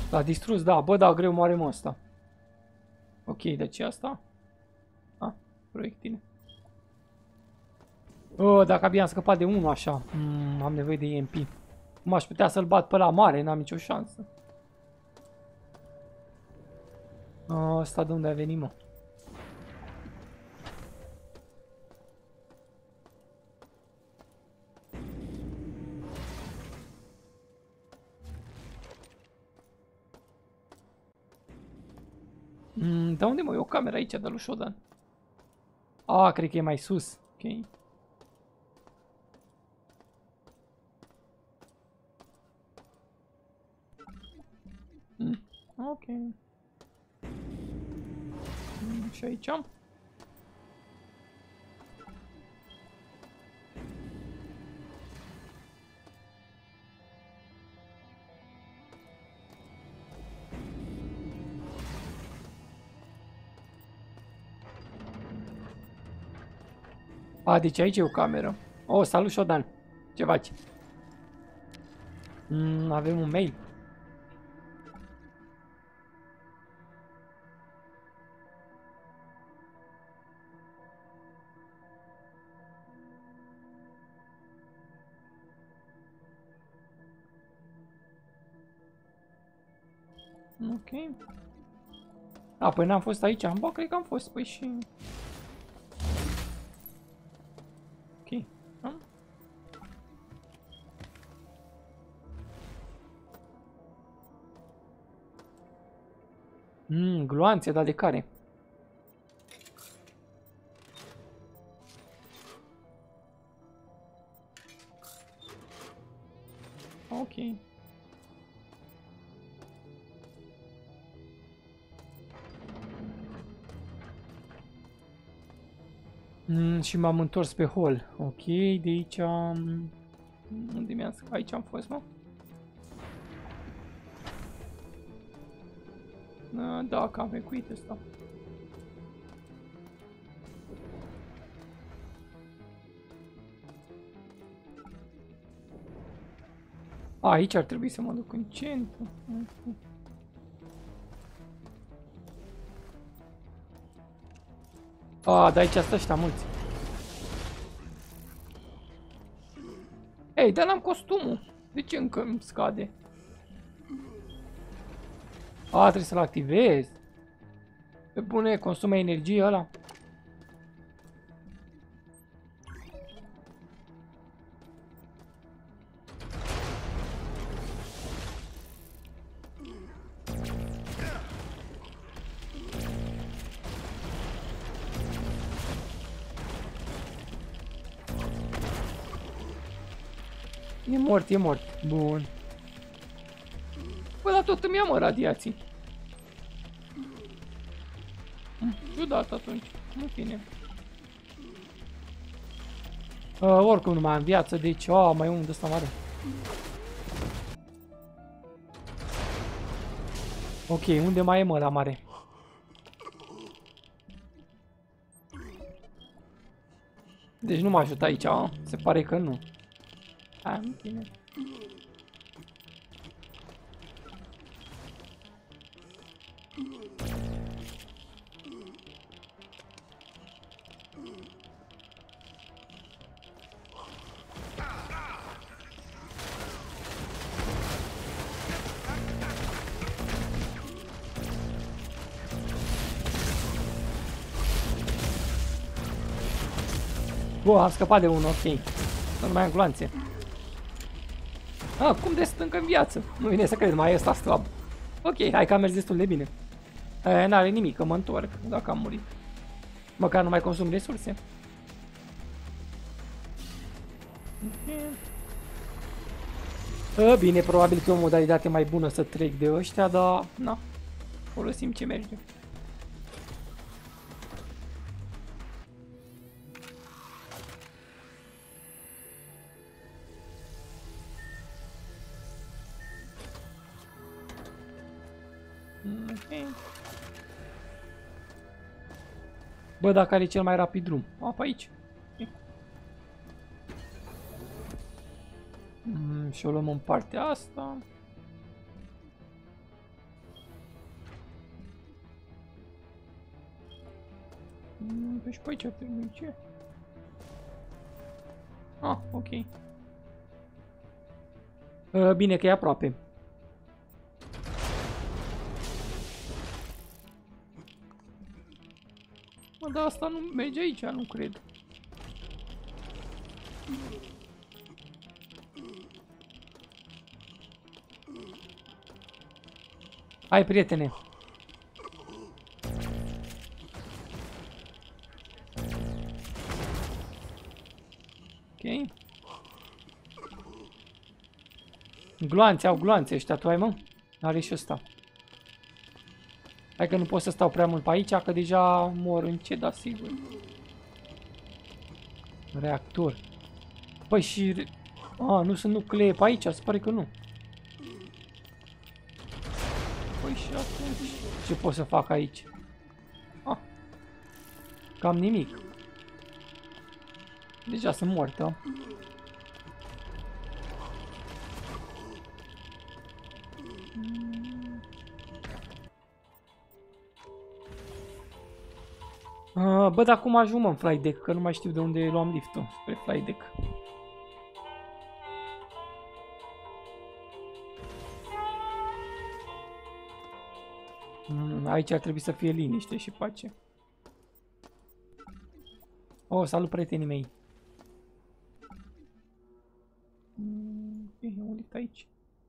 L-a distrus, da. Bă, da, greu moare mă ăsta. Ok, deci asta. Ah, proiectile. Dacă abia am scăpat de unul așa. Am nevoie de EMP. Cum aș putea să-l bat pe la mare? N-am nicio șansă. Ăsta de unde a venit, mă? Da unde mă? E o cameră aici de lui Shodan. Cred că e mai sus. Ok. Ok. Și aici am. Deci aici e o cameră. Salut Shodan. Ce faci? Avem un mail. Ok. Păi n-am fost aici. Bă, cred că am fost. Păi și... Ok. Gloanțe, dar de care? Ok. Și m-am întors pe hol. Ok, de aici... Unde mi-am scăpat? Aici am fost, mă? Da, că am vecuit ăsta. Aici ar trebui să mă duc în centru. Dar aici stă ăștia mulți. Ei, dar n-am costumul. De ce încă îmi scade? Trebuie să-l activez. Pe bune, consumă energie ăla. E mort, e mort. Bun. Bă, dar tot îmi ia, mă, radiații. Ciudat atunci. În fine. Oricum nu mai am viață, deci... mai unul de ăsta mare. Ok, unde mai e, mă, la mare? Deci nu mă ajută aici, se pare că nu. În fine. Bă, am scăpat de unul, ok. Nu mai am gloanțe. Cum de sunt încă în viață? Nu vine să cred, mai e ăsta slab. Ok, hai că a mers destul de bine. N-are nimic, că mă întorc dacă am murit. Măcar nu mai consum resurse. Bine, probabil că e o modalitate mai bună să trec de ăștia, dar na, folosim ce merge. Okay. Bă, dacă are cel mai rapid drum. Pe aici. Okay. Și o luăm în partea asta. Deci pe aici trebuie ce? Ah, ok. Bine că e aproape. Mă, dar asta nu merge aici, nu cred. Hai, prietene. Ok. Gloanțe, au gloanțe ăștia, tu ai, mă? Are și ăsta. Hai că nu pot să stau prea mult pe aici, că deja mor încet, da, sigur. Reactor. Păi și... A, nu sunt nuclee pe aici, se pare că nu. Păi și atunci... Ce pot să fac aici? Ah. Cam nimic. Deja sunt moartă. Bă, dar cum ajung în flight deck? Că nu mai știu de unde luam liftul spre flight deck. Aici ar trebui să fie liniște și pace. Oh, salut prietenii mei. E un lift aici.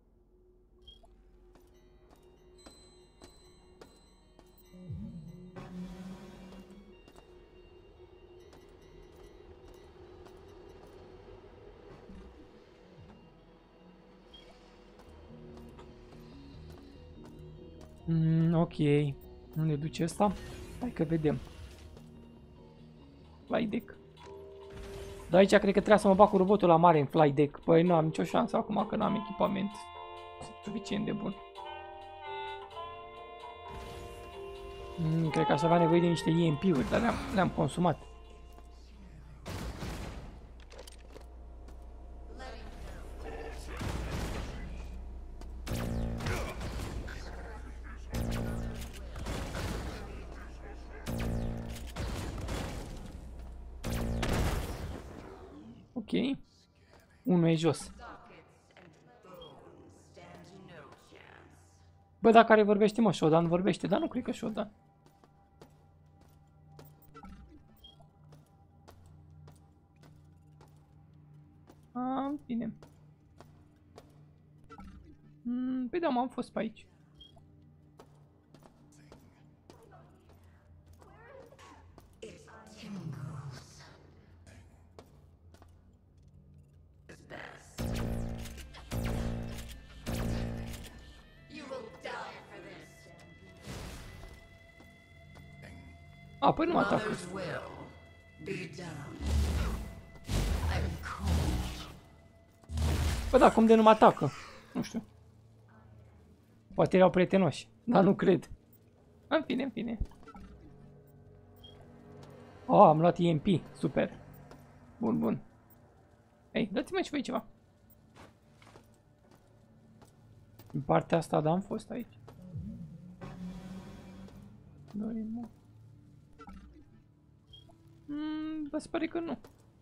Ok. Unde duce ăsta? Hai că vedem. Flight deck. Dar aici cred că trebuia să mă bag cu robotul la mare în flight deck. Păi nu am nicio șansă acum că nu am echipament suficient de bun. Cred că aș avea nevoie de niște EMP-uri, dar le-am consumat. Ok. Unul e jos. Bă, dar care vorbește, mă? Shodan vorbește, dar nu cred că Shodan. Bine. Păi da, m-am fost pe aici. A, păi nu mă atacă. Bă, da, cum de nu mă atacă? Nu știu. Poate erau prietenoși, dar nu cred. În fine, în fine. Oh, am luat EMP. Super. Bun, bun. Ei, dați-mi și voi ceva. În partea asta, da, am fost aici. Vă se pare că nu.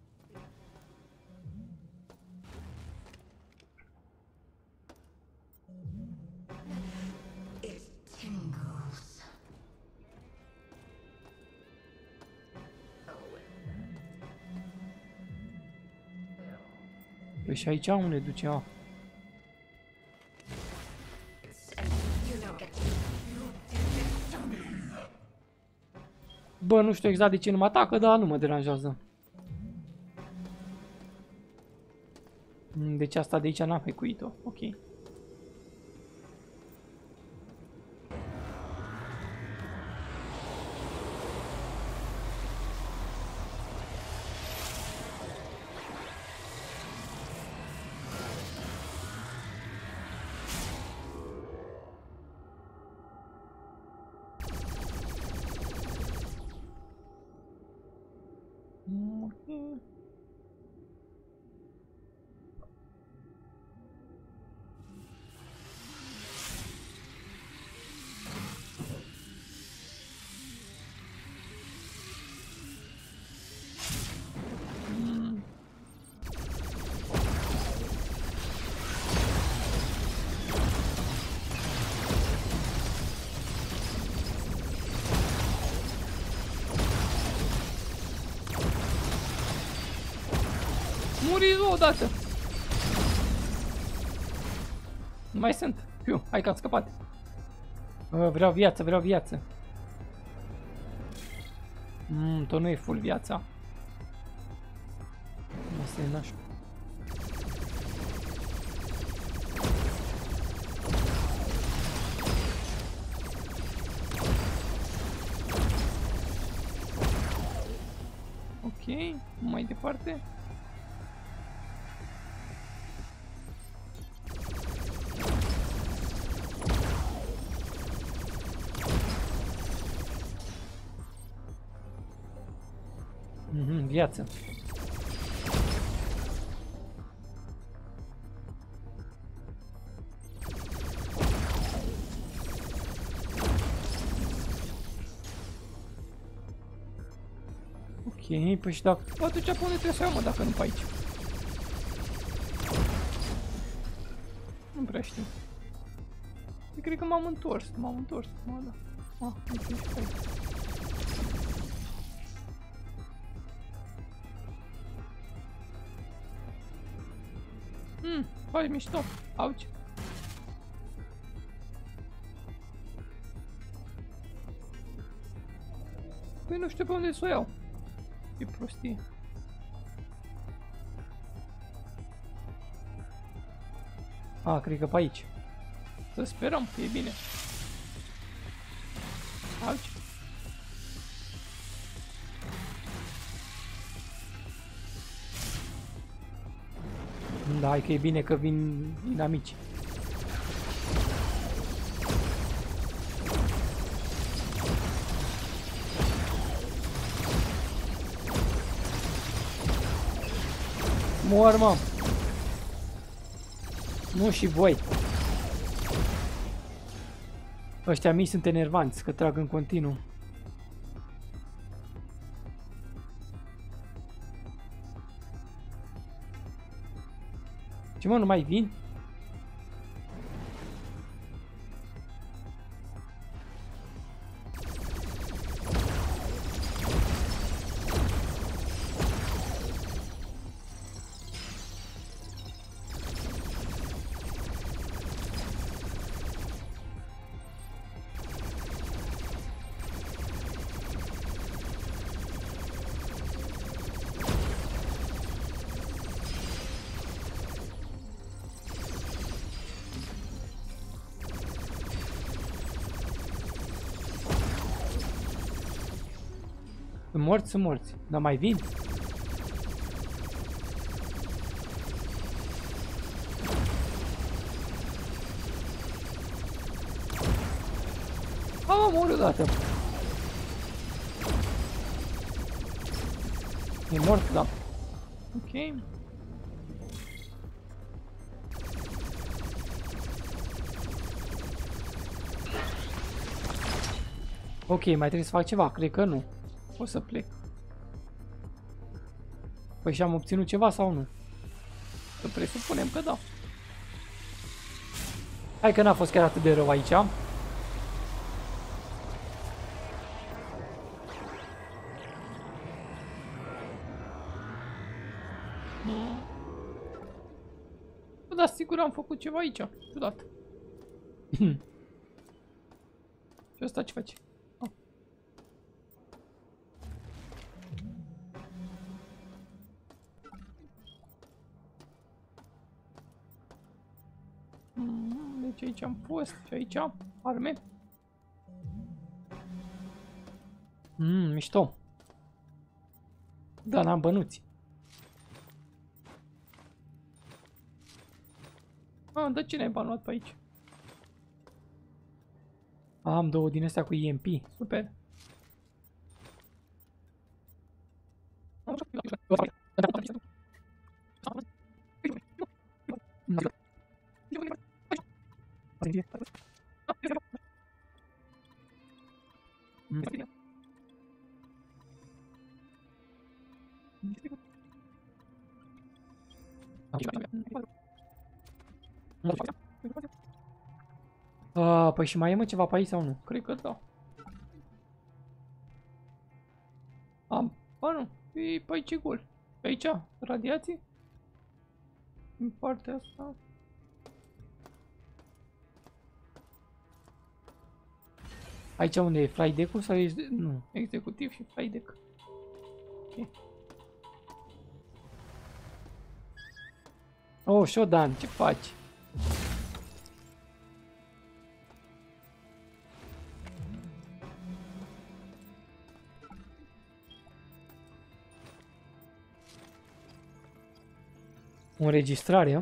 Păi și aici unde duce? A. Bă, nu știu exact de ce nu mă atacă, dar nu mă deranjează. Deci asta de aici n-am fecuit-o. Ok. murit odată. Nu mai sunt. Fiu, hai că am scăpat. Vreau viață, vreau viață. Tot nu e full viața. Asta e naș. Ok, mai departe. Viață. Ok, păi și dacă... Atunci pe unde trebuie să iau, mă, dacă nu pe aici? Nu prea știu. Eu cred că m-am întors, mă, da. Ah, nu știu și pe aici. Faci mișto. Auci. Păi nu știu pe unde să o iau. E prostie. A, cred că pe aici. Să sperăm că e bine. Auci. Da, hai că e bine că vin inamici. Mor, mă! Nu și voi. Ăștia mici sunt enervanți, că trag în continuu. Ce, mă, nu mai vin? Sunt morți, dar mai vin? Am murit odată. E mort, da. Ok. Ok, mai trebuie să fac ceva, cred că nu. O să plec. Păi și am obținut ceva sau nu? Să presupunem că da. Hai că n-a fost chiar atât de rău aici. Da, sigur am făcut ceva aici. Ciudat. Și ăsta ce face? Deci aici am fost și aici arme. Mișto. Da, n-am bănuți. Dar ce ne-ai banuat pe aici? Am două din astea cu EMP. Super. Păi și mai e, mă, ceva pe aici sau nu? Cred că da. Bă, nu. E pe aici e gol. Pe aici, radiații? În partea asta. Aici unde e flight deck-ul sau e... Nu, executiv și flight deck. Ok. Oh, Shodan, ce faci? O înregistrare.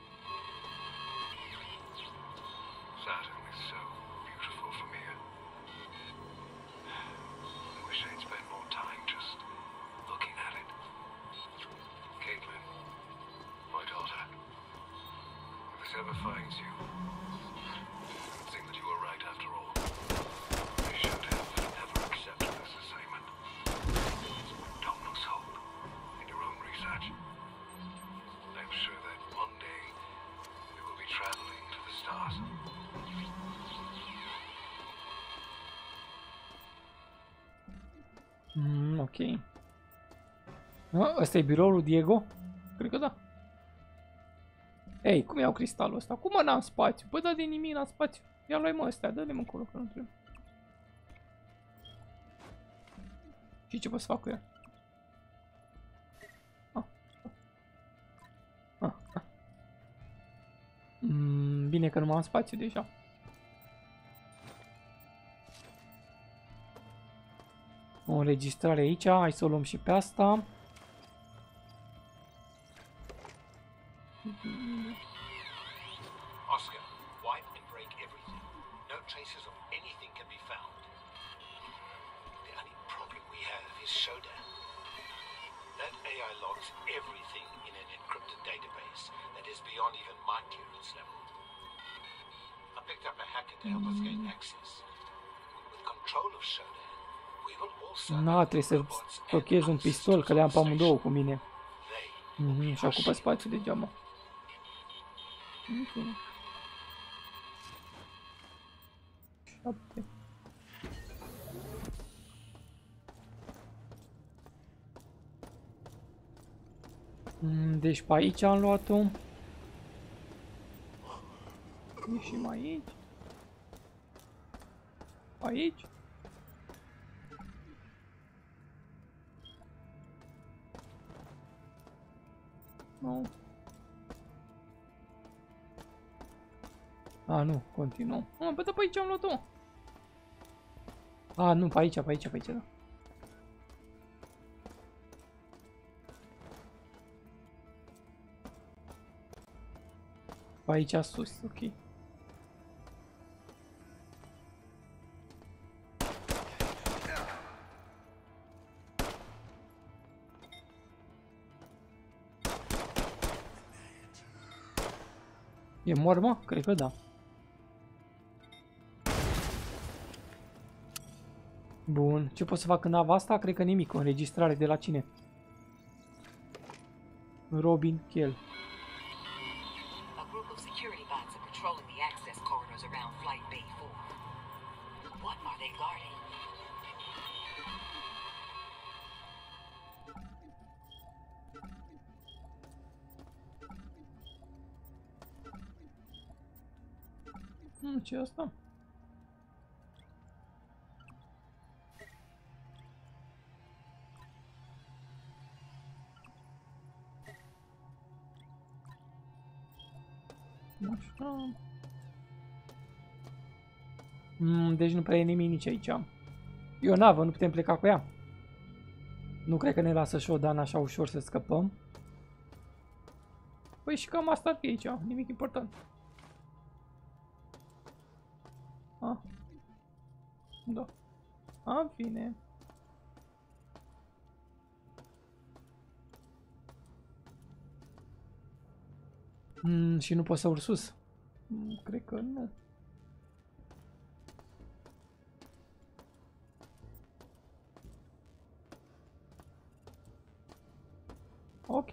Ok. Ăsta e biroul lui Diego? Cred că da. Ei, cum iau cristalul ăsta? Cum mă n-am spațiu? Bă, da de nimic n-am spațiu. Ia luai mă ăstea, dă-le mă încolo că nu trebuie. Și ce pot să fac cu el? Bine că nu mai am spațiu deja. O înregistrare aici, hai să o luăm și pe asta. Oscar, wipe and break everything. No traces of anything can be found. The only problem we have is Shodan. That AI logs everything in an encrypted database that is beyond even my clearance level. I picked up a hacker to help us gain access. With control of Shodan, we will also... Na, trebuie să stochez un pistol, că le-am pe amândouă cu mine. Și ocupă spațiu degeaba. Ok. 7. Deci pe aici am luat-o. Ieșim aici. Aici. Nu. A, nu, continuăm. Bă, da, pe aici am luat-o. A, nu, pe aici, da. Pe aici sus, ok. E mort, mă? Cred că da. Bun. Ce pot să fac în nava asta? Cred că nimic. O înregistrare de la cine? Robin Kell. A group of security bots are patrolling the access corridors around Flight Bay 4. What are they guarding? Ce e asta? Așa. Deci nu prea e nimic nici aici. E o navă, nu putem pleca cu ea. Nu cred că ne lasă Shodan așa ușor să scăpăm. Păi și cam asta ar fi aici, nimic important. Da. În fine. Și nu pot să urc sus? Cred că nu. Ok.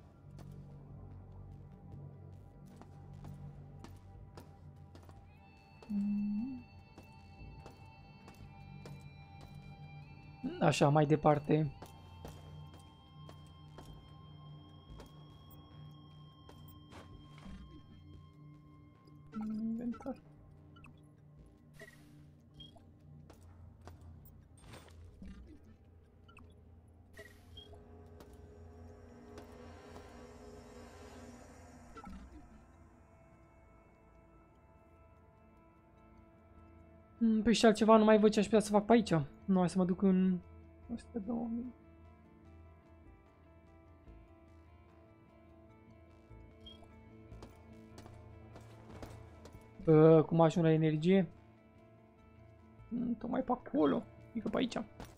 Așa, mai departe. Inventar. Păi și altceva nu mai văd ce aș putea să fac pe aici. Nu, hai să mă duc în... 12000. Cum ajung la energie? Tocmai pe acolo. Adică pe aici.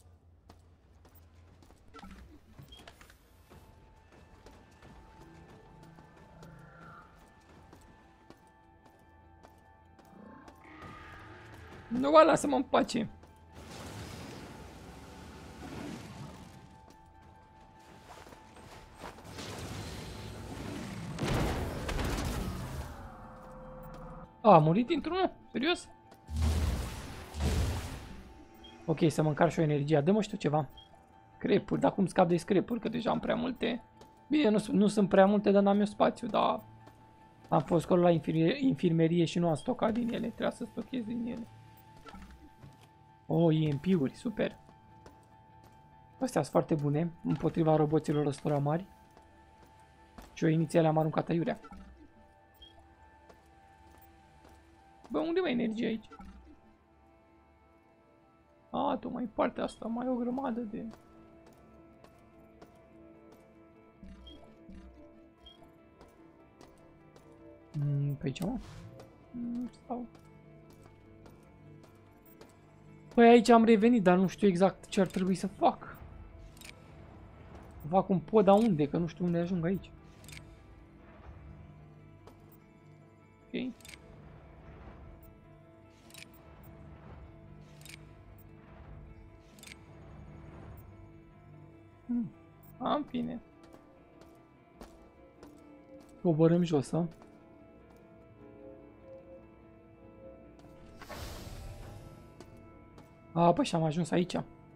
Nu, bă, lasă-mă în pace. A murit dintr-unul? Serios? Ok, să mă încarc și o energie. Dă-mă și tu ceva. Crepuri, dar cum scap de screpuri? Că deja am prea multe. Bine, nu sunt prea multe, dar n-am eu spațiu, dar... Am fost acolo la infirmerie și nu am stocat din ele. Trebuia să stochez din ele. Oh, EMP-uri, super. Astea sunt foarte bune împotriva roboților ăstora mari. Și eu inițial am aruncat aiurea. Bă, unde mai energie aici? A, tocmai partea asta, mai o grămadă de... Pe aici, mă? Stau. Păi aici am revenit, dar nu știu exact ce ar trebui să fac. Să fac un pod, dar unde? Că nu știu unde ajung aici. Ok. În fine. Coborâm jos, a? A, păi și am ajuns aici.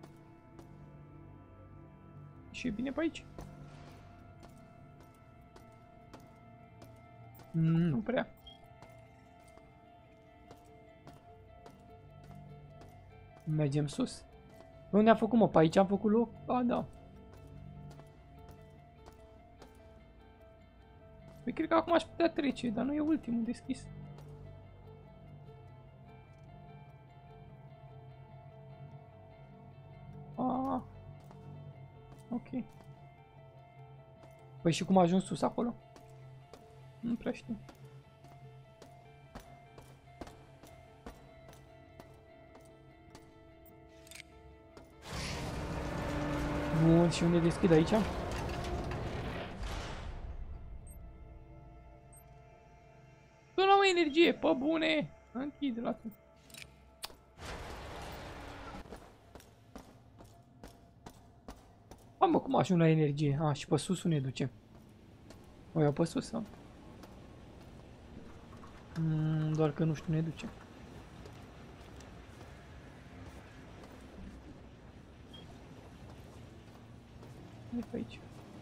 Și e bine pe aici. Nu prea. Mergem sus. Unde am făcut, mă? Pe aici am făcut loc? A, da. Păi cred că acum aș putea trece, dar nu e ultimul deschis. Ah. Ok. Păi și cum a ajuns sus acolo? Nu prea știu. Bun, și unde deschid aici? Nu am energie, pe bune! Închide la tu. Mă, cum ajung la energie? A, și pe sus unde duce? O iau pe sus, sau? Doar că nu știu unde duce. E pe aici.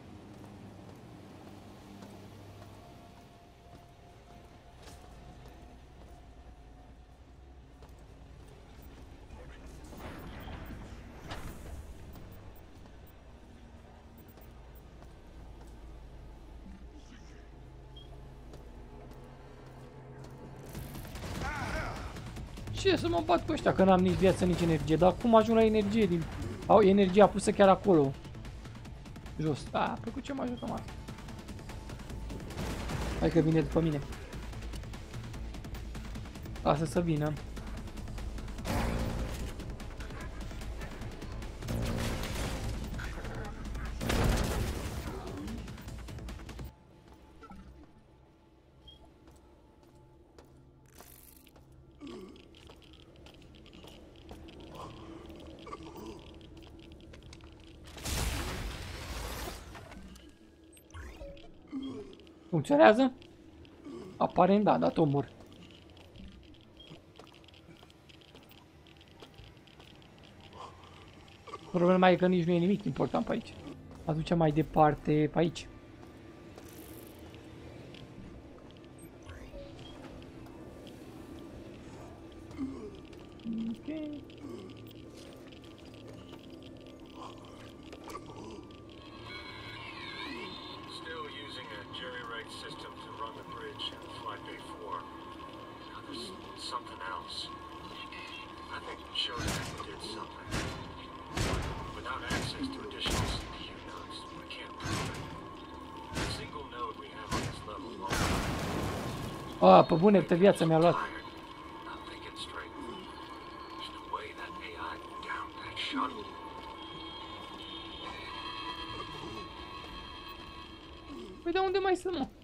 Ce să mă bat cu ăștia, că n-am nici viață, nici energie. Dar cum ajung la energie? Au energia pusă chiar acolo. Jos. A, pe cu ce mă ajutăm asta? Hai că vine după mine. Lasă să vină. Funcționează? Aparent da, dat omor. Problema e că nici nu e nimic important pe aici. Aducem mai departe pe aici. Ok. Still using a jerry-rig system to run the bridge in Flight Bay 4. Now there's something else. I think Shodan did something. Without access to additional CPU nodes, we can't prove it. The single node we have on this level alone. A, pe bune, pe viața mi-a luat. Not thinking straight. There's no way that AI downed that shuttle. Păi de unde mai sunt, mă?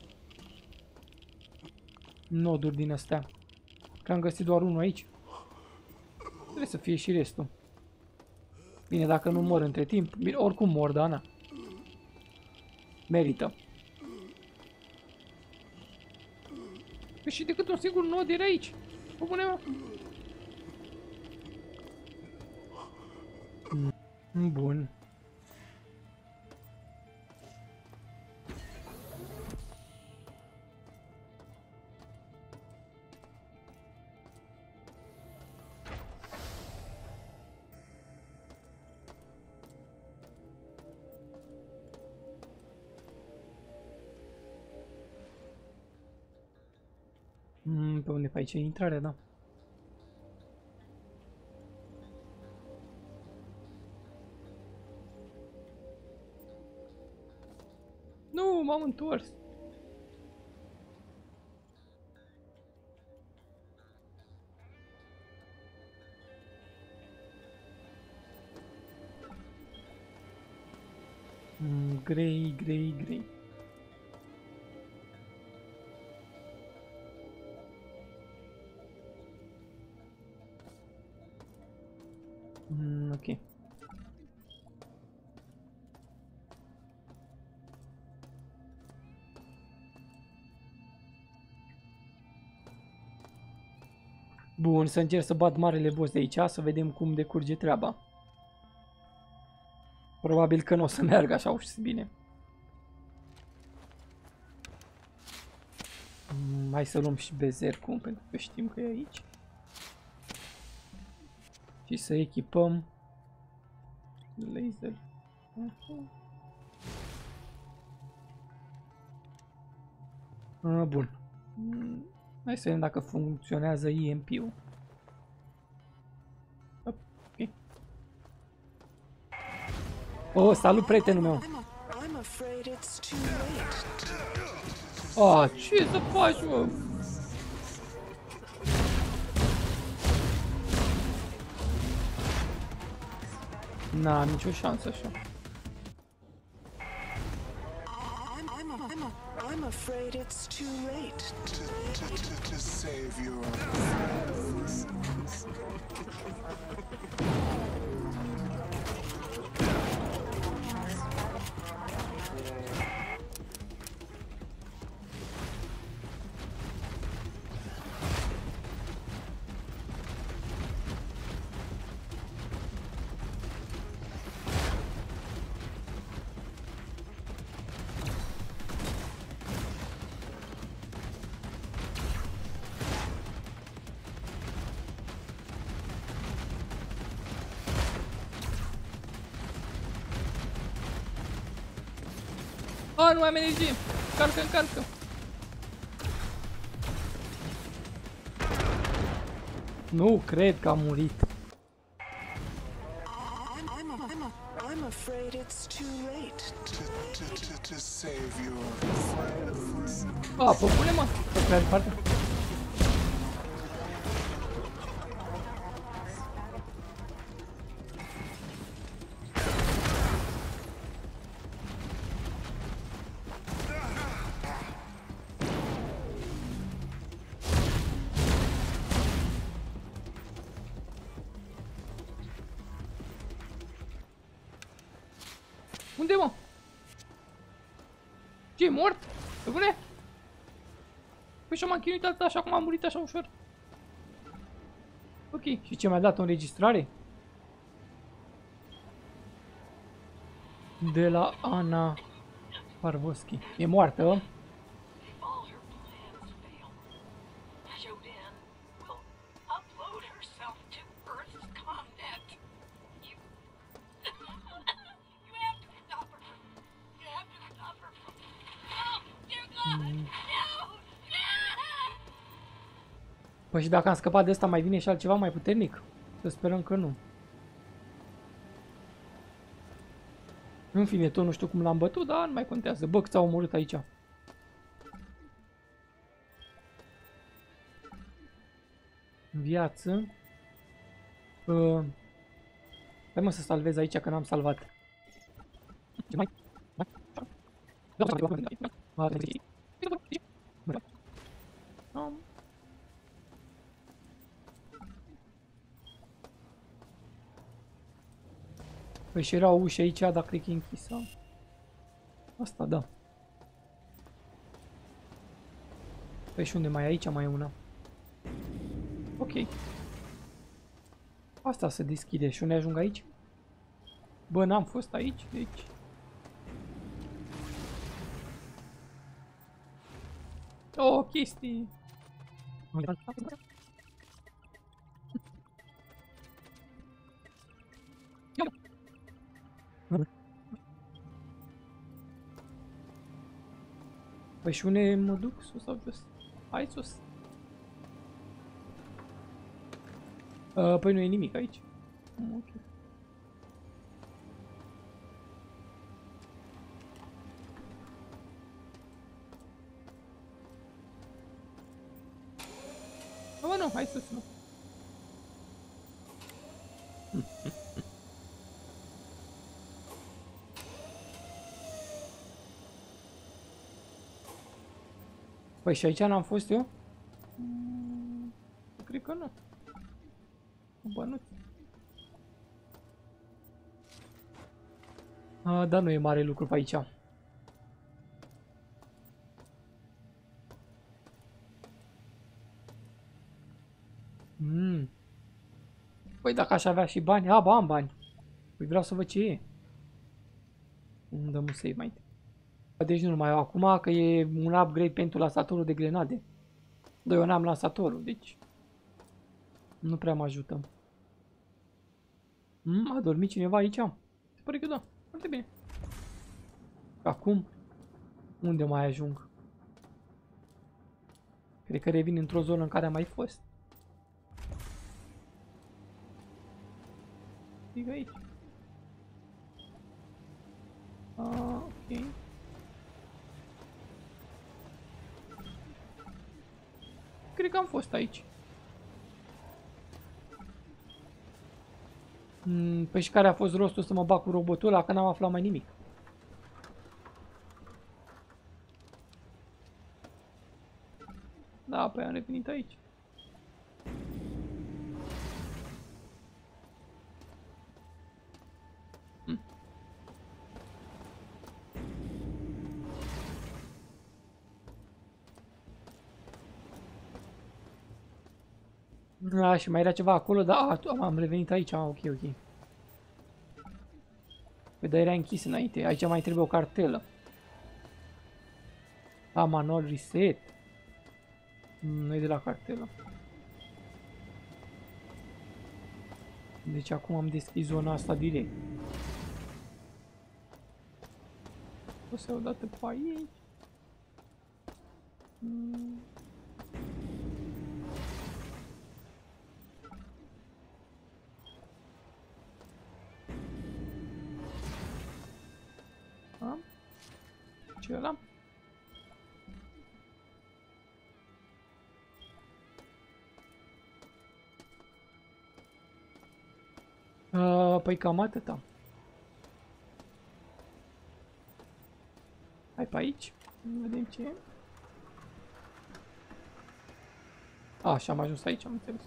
Noduri din astea. Că am găsit doar unul aici. Trebuie să fie și restul. Bine, dacă nu mor între timp. Bine, oricum mor, da, na. Merită. Păi și decât un singur nod era aici. Pă bune, mă. Bun. Pe unde pe aici e intrarea, da. Nu, m-am întors. Grey, grey, grey. Ok. Bun, să încerc să bat marele boss de aici, să vedem cum decurge treaba. Probabil că nu o să meargă așa ușor bine. Hai să luăm și bezercul, pentru că știm că e aici. Și să echipăm laser. Bun. Hai să vedem dacă funcționează EMP-ul. Ok. Oh, salut, prietenul meu. Ah, ce să faci, mă? N-am nicio șansă așa. I'm afraid it's too late to save your Ah, nu am energie! Încarcă, încarcă! Nu cred că a murit. I'm afraid it's too late to save your Ah, pe bune, mă! Pe prea departe. Unde, mă? Ce, e mort? Pe bune? Păi și m-am chinuit atât așa cum am murit așa ușor. Ok, și ce mi-a dat o înregistrare? De la Ana Parvoschi. E moartă? All her plans fail. Shodan will upload her yourself to Earth's ComNet. You... you have to stop her. You have to stop her from... No! Dear God! No! No! Păi și dacă am scăpat de asta, mai vine și altceva mai puternic? Să sperăm că nu. În fine, tot nu știu cum l-am bătut, dar nu mai contează. Bă, cât s-a omorât aici. Viață. Hai mă să salvez aici, că n-am salvat. Păi și era o ușă aici, dar cred că e închisă. Asta, da. Păi și unde mai e? Aici mai e una. Ok. Asta se deschide și unde ajung aici? Bă, n-am fost aici, deci... O, chestii! Păi și unde mă duc? Sus sau jos? Hai sus. Păi nu e nimic aici. Ok. Bă, nu, hai sus, nu. Păi și aici n-am fost eu? Cred că nu. Bănuț. Dar nu e mare lucru pe aici. Păi dacă aș avea și bani, bă, am bani. Păi vreau să văd ce e. Îmi dăm un save mai întâi. Deci nu mai au acum, că e un upgrade pentru lansatorul de grenade. Dar eu n-am lansatorul, deci nu prea mă ajută. A dormit cineva aici? Se pare că da, foarte bine. Acum, unde mai ajung? Cred că revin într-o zonă în care am mai fost. Stig aici. Ok. Cred că am fost aici. Păi și care a fost rostul să mă bag cu robotul ăla, că n-am aflat mai nimic. Da, păi am revenit aici. Și mai era ceva acolo, dar am revenit aici, ok, ok. Păi dar era închis înainte, aici mai trebuie o cartelă. Manual reset. Nu e de la cartelă. Deci acum am deschis zona asta direct. O să iau odată pe aici. Ce ăla? Păi cam atâta. Hai pe aici. Vedem ce e. Și am ajuns aici, am înțeles.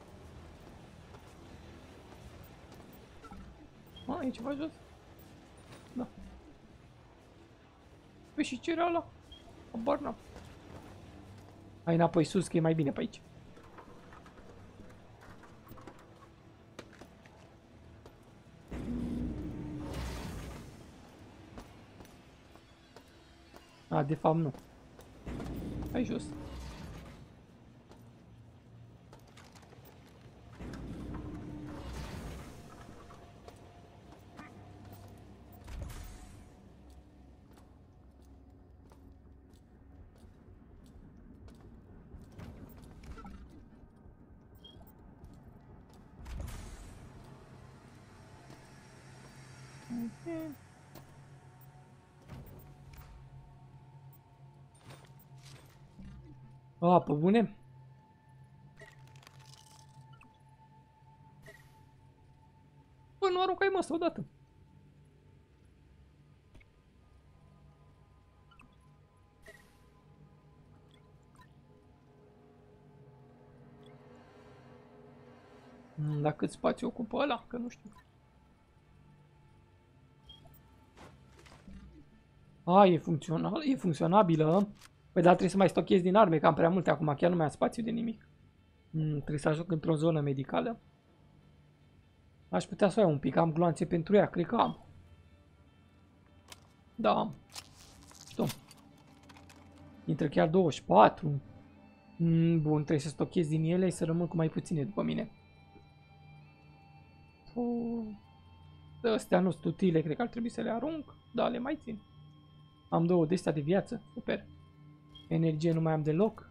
E ceva jos? Da. Păi și ce era ăla? Habar n-am. Hai înapoi sus, că e mai bine pe aici. De fapt nu. Hai jos. A, pe bune? Bă, nu aruncai mă asta odată. Dar cât spațiu ocupă ăla? Că nu știu. A, e funcțional, e funcționabilă. Păi dar trebuie să mai stochez din arme, că am prea multe acum, chiar nu mai am spațiu de nimic. Trebuie să ajung într-o zonă medicală. Aș putea să o iau un pic, am gloanțe pentru ea, cred că am. Da, am. Știu. Intră chiar 24. Bun, trebuie să stochez din ele și să rămân cu mai puține după mine. Astea nu sunt utile, cred că ar trebui să le arunc. Da, le mai țin. Am 2 de astea de viață, super. Energie nu mai am deloc.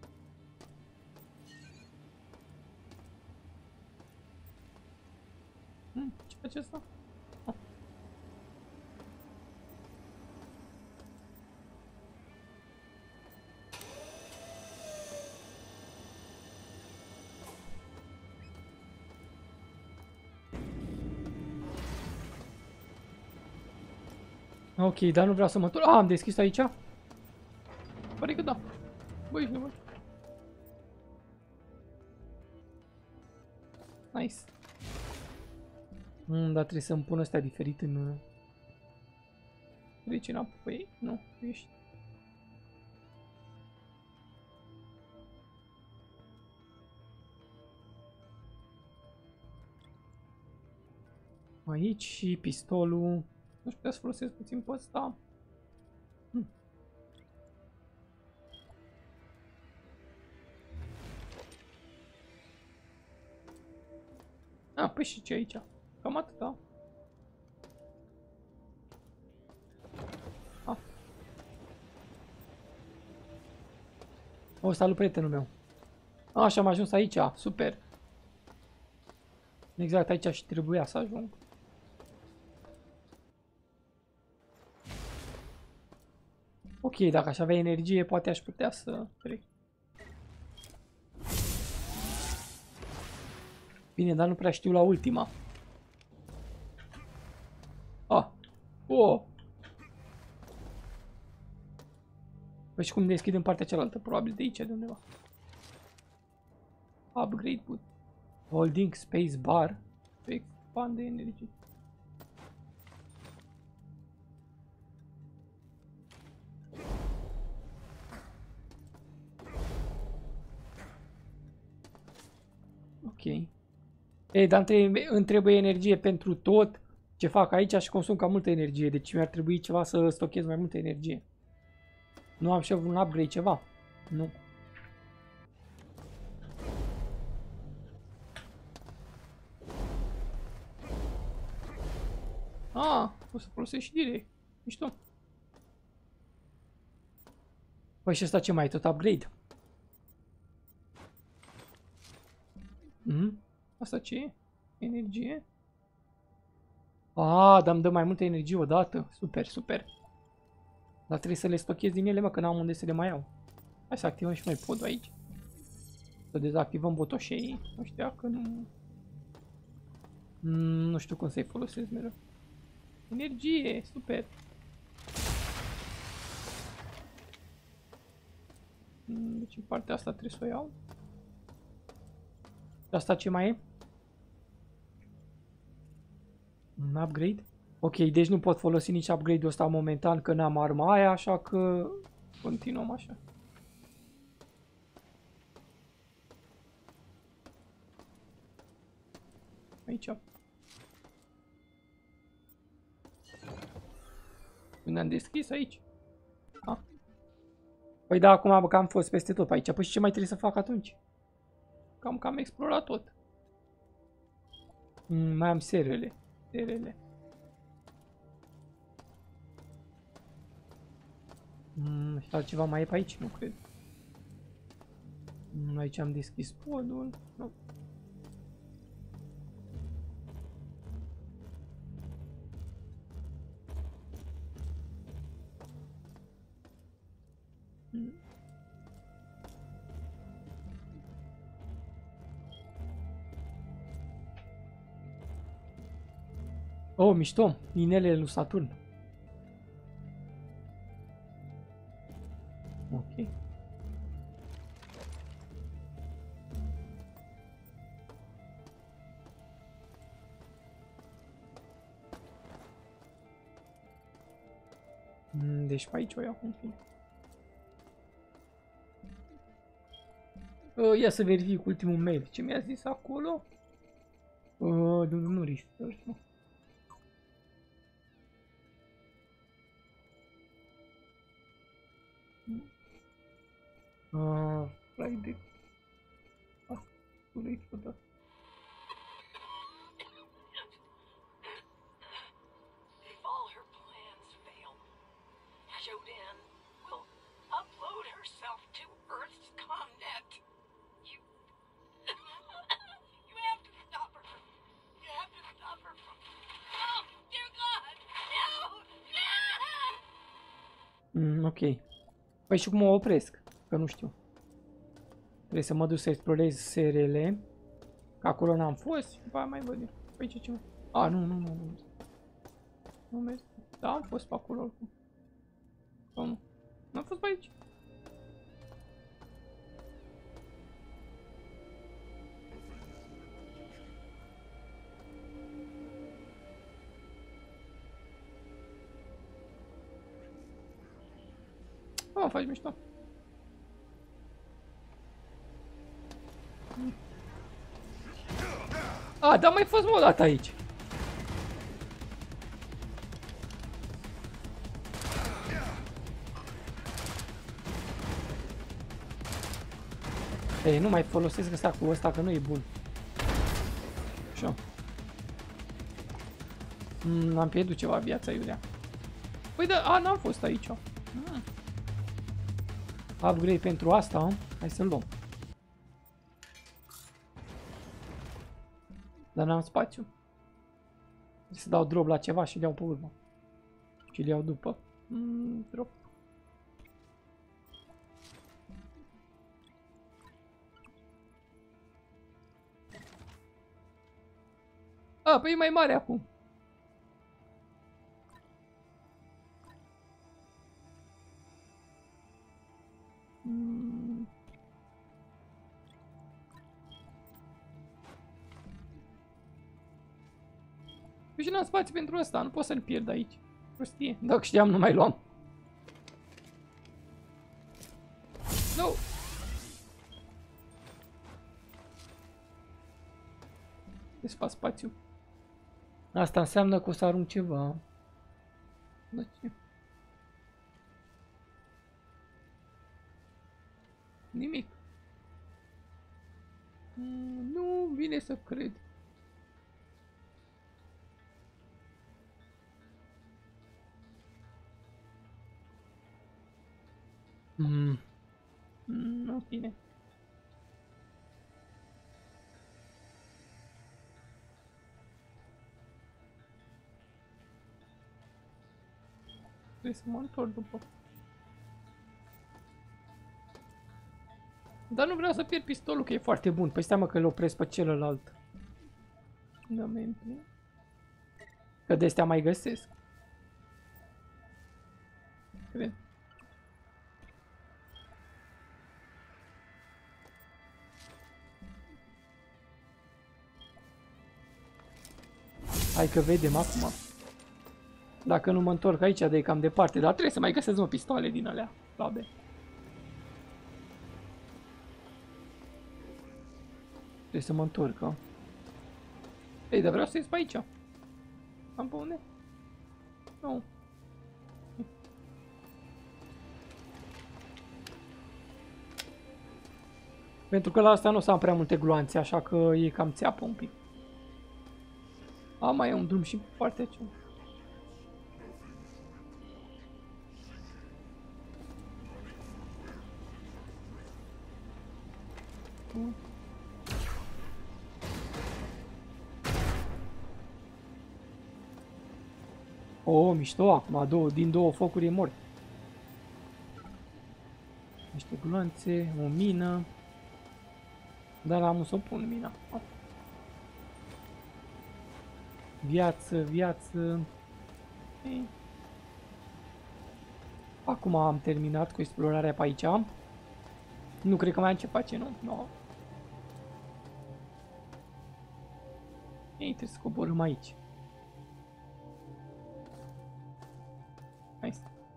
Ce face asta? Ah. Ok, dar nu vreau să mă întorc. Am deschis aici? Pare că da. Băi, nu văd. Nice. Dar trebuie să-mi pun ăstea diferit în... Treci înapoi. Nu, ești. Aici și pistolul. Nu știu, să folosesc puțin pe ăsta. Păi și ce aici? Cam atâta. O, salut prietenul meu. Așa am ajuns aici, super. Exact aici și trebuia să ajung. Ok, dacă aș avea energie, poate aș putea să trec. Bine, dar nu prea știu la ultima. Păi și cum deschid în partea cealaltă? Probabil de aici, de undeva. Upgrade put. Holding space bar. To expand the energy. Ok. Ei, dar îmi trebuie energie pentru tot ce fac aici și consum cam multă energie. Deci mi-ar trebui ceva să stochez mai multă energie. Nu am și un upgrade ceva? Nu. O să folosesc și direct. Mișto. Păi și ăsta ce mai e? Tot upgrade? Asta ce e? Energie? Dar îmi dă mai multă energie odată. Super, super. Dar trebuie să le stochez din ele, mă, că n-am unde să le mai iau. Hai să activăm și noi podul aici. Să dezactivăm botoșei. Nu știu că nu... Nu știu cum să-i folosesc mereu. Energie, super. Deci în partea asta trebuie să o iau. Și asta ce mai e? Un upgrade? Ok, deci nu pot folosi nici upgrade-ul ăsta momentan că n-am arma aia, așa că continuăm așa. Aici. Unde am deschis? Aici. Păi da, acum că am fost peste tot pe aici. Păi și ce mai trebuie să fac atunci? Cam că am explorat tot. Mai am serele. Și altceva mai e pe aici? Nu cred. Aici am deschis podul. Nu. Oh, mișto. Inelele lui Saturn. Ok. Deci pe aici o iau, în fine. Ia să verific ultimul mail. Ce mi-a zis acolo? Nu research, nu. Friday. Too late for that. If all her plans fail, Shodan will upload herself to Earth's Comnet. You... you have to stop her. You have to stop her from... Oh, dear God! No! No! Ok. Păi și cum o opresc? Că nu știu. Trebuie să mă duc să explorez SRL. Că acolo n-am fost. După aia mai văd eu. Păi ce? A, nu. Nu merg. Da, am fost pe acolo oricum. Sau nu? N-am fost pe aici. Mă faci mișto. A, dar mai fost mă o dată aici. Ei, nu mai folosesc ăsta cu ăsta, că nu e bun. Așa. Am pierdut ceva viața, iurea. Păi da, n-am fost aici. Upgrade pentru asta, hai să-l luăm. Dar n-am spațiu. Trebuie să dau drop la ceva și le iau pe urmă. Și le iau după. Drop. A, păi e mai mare acum. Și n-am spațiu pentru asta, nu pot să-l pierd aici. Prostie. Dacă știam, nu mai luam. No! Despa spațiu. Asta înseamnă că o să arunc ceva. Da, ce? Nimic. Nu vine să cred. Nu bine. Trebuie să mă întorc după. Dar nu vreau să pierd pistolul, că e foarte bun. Păi stai mă că îl opresc pe celălalt. Da, că de-astea mai găsesc. Cred. Hai că vedem acum. Dacă nu mă întorc aici, de cam departe. Dar trebuie să mai găsesc mă pistoale din alea slabe. Trebuie să mă întorc, a? Ei, dar vreau să ies pe aici. Am pe unde? Nu. Pentru că la asta nu o să am prea multe gloanțe, așa că e cam țeapă un pic. Mai e un drum și pe partea aceea. Oh, mișto, acum din două focuri e mort. Niște gloanțe, o mină. Dar am să o pun mina. Viață, viață. Ei. Acum am terminat cu explorarea pe aici. Nu cred că mai am ce face, nu? No. Ei, trebuie să coborâm aici. Nice.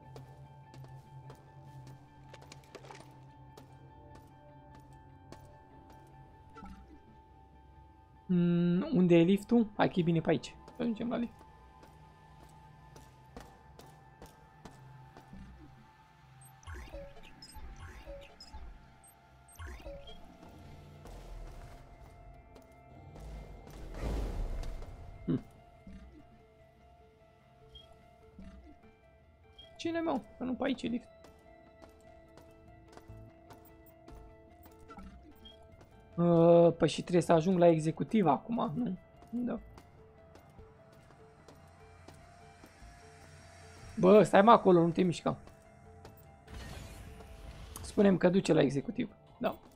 Unde e liftul? Hai că e bine pe aici. Ajungem la lift. Cine meu? Că nu pe aici e lift. Păi și trebuie să ajung la executiv acum, nu? Da. Bă, stai mă acolo, nu te mișca. Spunem că duce la executiv. Da.